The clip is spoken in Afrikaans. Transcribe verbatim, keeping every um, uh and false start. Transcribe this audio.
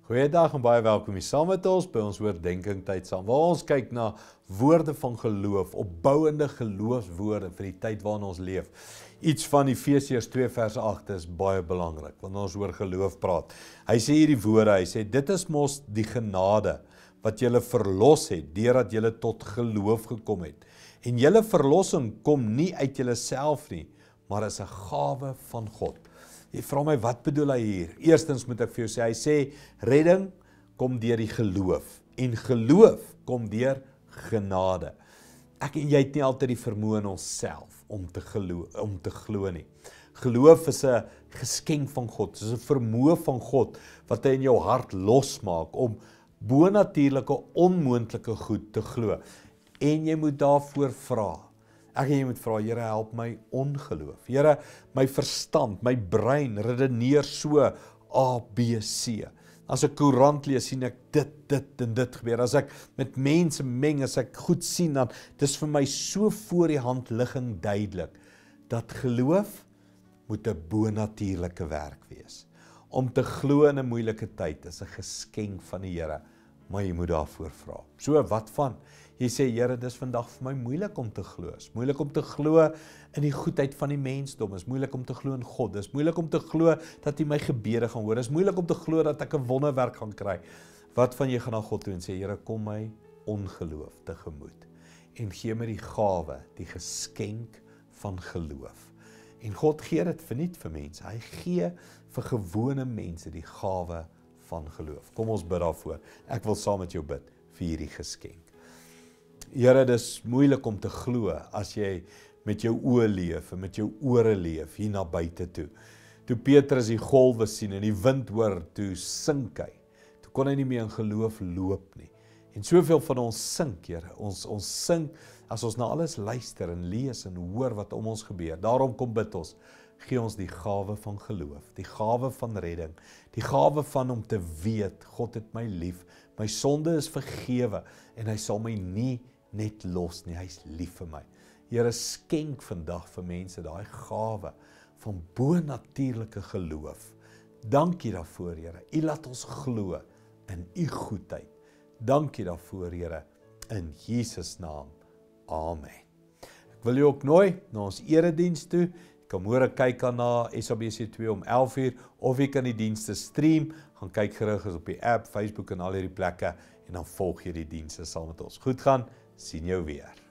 Goeiedag en baie welkom hier saam met ons by ons oordeenking tyd saam, waar ons kyk na woorde van geloof, opbouende geloofswoorde vir die tyd waarin ons leef. Iets van Efesiërs twee vers agt is baie belangrik, wanneer ons oor geloof praat. Hy sê hierdie woorde, hy sê, dit is mos die genade wat julle verlos het, deurdat julle tot geloof gekom het. En julle verlossing kom nie uit julle self nie, maar is 'n gawe van God. Jy vra my, wat bedoel hy hier? Eerstens moet ek vir jou sê, hy sê, redding kom deur die geloof, en geloof kom deur genade. Ek en jy het nie altyd die vermoë in onsself om te glo, om te glo nie. Geloof is 'n geskenk van God, dit is 'n vermoë van God, wat hy in jou hart losmaak, om bonatuurlike, onmoontlike goed te glo. En jy moet daarvoor vra. Ek en jy moet vra, Here, help my ongeloof. Here, my verstand, my brein redeneer so A, B, C. As ek koerant lees, sien ek dit, dit en dit gebeur. As ek met mense meng, as ek goed sien, dan dis vir my so voor die hand ligging duidelik, dat geloof moet 'n bonatuurlike werk wees. Om te glo in 'n moeilike tyd is 'n geskenk van die Here, maar jy moet daarvoor vra. So, wat van? Jy sê, Here, dis vandag vir my moeilik om te glo. Is moeilik om te glo in die goedheid van die mensdom. Is moeilik om te glo in God. Is moeilik om te glo dat hy my gebede gaan hoor. Is moeilik om te glo dat ek 'n wonderwerk gaan kry. Wat van jy gaan na God toe en sê, Here, kom my ongeloof tegemoet en gee my die gawe, die geskenk van geloof. En God gee dit verniet vir mense. Hy gee vir gewone mense die gawe van geloof. Kom ons bid daarvoor. Ek wil saam met jou bid vir hierdie geskenk. Here, dis moeilik om te glo as jy met jou oë leef en met jou ore leef hier na buite toe. Toe Petrus die golwe sien en die wind hoor, toe sink hy. Toe kon hy nie meer in geloof loop nie. En soveel van ons sink, Here. Ons ons sink as ons na alles luister en lees en hoor wat om ons gebeur. Daarom kom bid ons. Gee ons die gawe van geloof, die gawe van redding, die gawe van om te weet, God het my lief, my sonde is vergewe en hy sal my nie net los nie, hy is lief vir my. Here, skenk vandag vir mense daai gawe van bonatuurlike geloof. Dankie daarvoor, Here. U laat ons glo in u goedheid. Dankie daarvoor, Here, in Jesus naam. Amen. Ek wil jou ook nooi na ons erediens toe. Jy kan môre kyk aan na S A B C twee om elf uur, of jy kan die dienste stream, gaan kyk gerus op die app, Facebook en al hierdie plekke, en dan volg jy die dienste saam met ons. Goed gaan, sien jou weer.